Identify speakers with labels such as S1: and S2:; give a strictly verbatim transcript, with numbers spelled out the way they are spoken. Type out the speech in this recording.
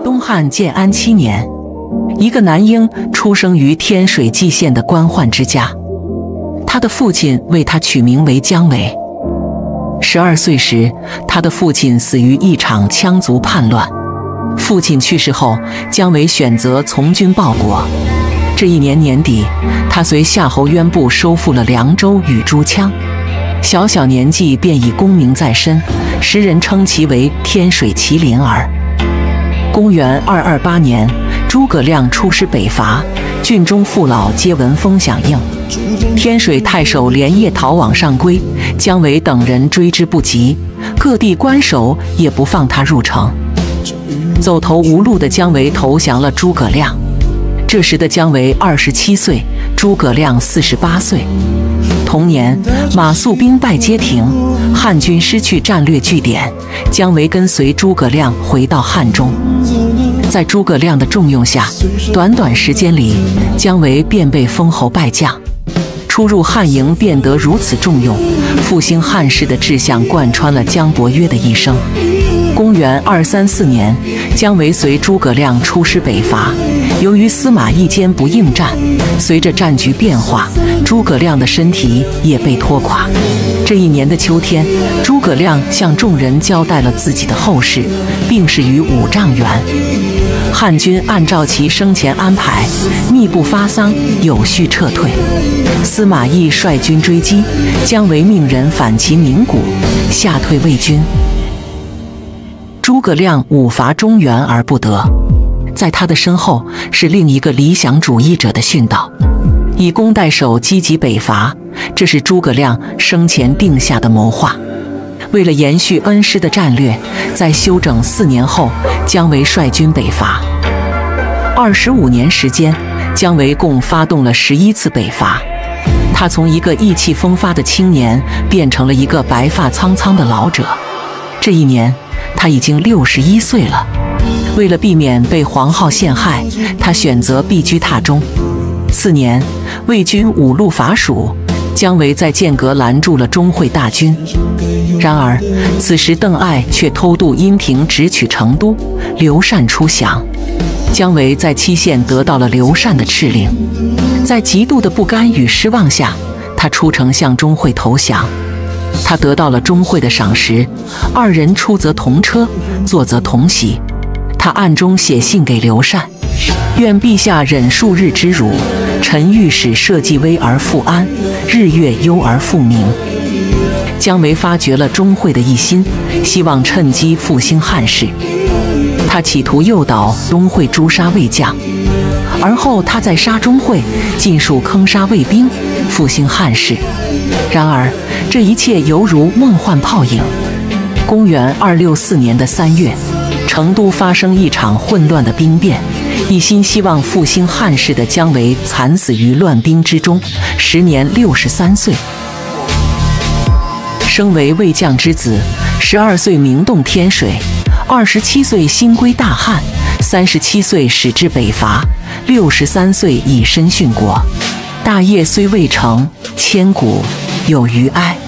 S1: 东汉建安七年，一个男婴出生于天水蓟县的官宦之家，他的父亲为他取名为姜维。十二岁时，他的父亲死于一场羌族叛乱。父亲去世后，姜维选择从军报国。这一年年底，他随夏侯渊部收复了凉州与诸羌，小小年纪便已功名在身，时人称其为天水麒麟儿。公元二二八年，诸葛亮出师北伐，郡中父老皆闻风响应。天水太守连夜逃往上邽，姜维等人追之不及，各地官守也不放他入城。走投无路的姜维投降了诸葛亮。这时的姜维二十七岁，诸葛亮四十八岁。同年，马谡兵败街亭，汉军失去战略据点，姜维跟随诸葛亮回到汉中。在诸葛亮的重用下，短短时间里，姜维便被封侯拜将。初入汉营便得如此重用，复兴汉室的志向贯穿了姜伯约的一生。公元二三四年，姜维随诸葛亮出师北伐，由于司马懿坚不应战，随着战局变化，诸葛亮的身体也被拖垮。这一年的秋天，诸葛亮向众人交代了自己的后事，病逝于五丈原。汉军按照其生前安排，密不发丧，有序撤退。司马懿率军追击，姜维命人反其名谷，吓退魏军。诸葛亮武伐中原而不得，在他的身后是另一个理想主义者的训导，以攻代守，积极北伐，这是诸葛亮生前定下的谋划。为了延续恩师的战略，在休整四年后，姜维率军北伐。二十五年时间，姜维共发动了十一次北伐。他从一个意气风发的青年变成了一个白发苍苍的老者。这一年，他已经六十一岁了。为了避免被黄皓陷害，他选择避居榻中。次年，魏军五路伐蜀，姜维在剑阁拦住了钟会大军。然而，此时邓艾却偷渡阴平，直取成都，刘禅出降。姜维在期限得到了刘禅的敕令，在极度的不甘与失望下，他出城向钟会投降。他得到了钟会的赏识，二人出则同车，坐则同席。他暗中写信给刘禅，愿陛下忍数日之辱，臣欲使社稷危而复安，日月忧而复明。姜维发觉了钟会的一心，希望趁机复兴汉室。他企图诱导钟会诛杀魏将，而后他再杀钟会，尽数坑杀魏兵，复兴汉室。然而，这一切犹如梦幻泡影。公元二六四年的三月，成都发生一场混乱的兵变，一心希望复兴汉室的姜维惨死于乱兵之中，时年六十三岁。生为魏将之子，十二岁名动天水，二十七岁新归大汉，三十七岁始至北伐，六十三岁以身殉国。大业虽未成，千古有余哀。